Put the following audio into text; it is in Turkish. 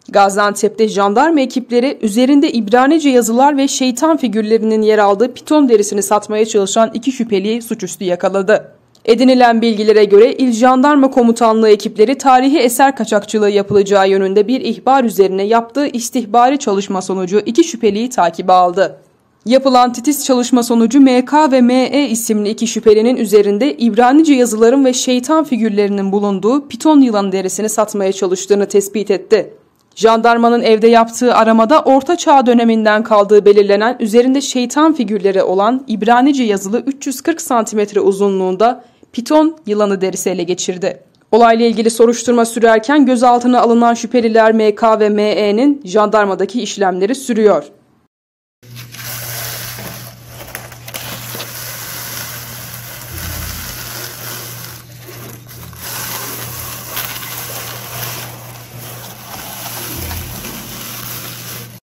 Gaziantep'te jandarma ekipleri üzerinde İbranice yazılar ve şeytan figürlerinin yer aldığı piton derisini satmaya çalışan 2 şüpheliyi suçüstü yakaladı. Edinilen bilgilere göre İl Jandarma Komutanlığı ekipleri tarihi eser kaçakçılığı yapılacağı yönünde bir ihbar üzerine yaptığı istihbari çalışma sonucu 2 şüpheliyi takibe aldı. Yapılan titiz çalışma sonucu MK ve ME isimli 2 şüphelinin üzerinde İbranice yazıların ve şeytan figürlerinin bulunduğu piton yılanı derisini satmaya çalıştığını tespit etti. Jandarmanın evde yaptığı aramada Orta Çağ döneminden kaldığı belirlenen üzerinde şeytan figürleri olan İbranice yazılı 340 cm uzunluğunda piton yılanı derisi ele geçirdi. Olayla ilgili soruşturma sürerken gözaltına alınan şüpheliler MK ve ME'nin jandarmadaki işlemleri sürüyor.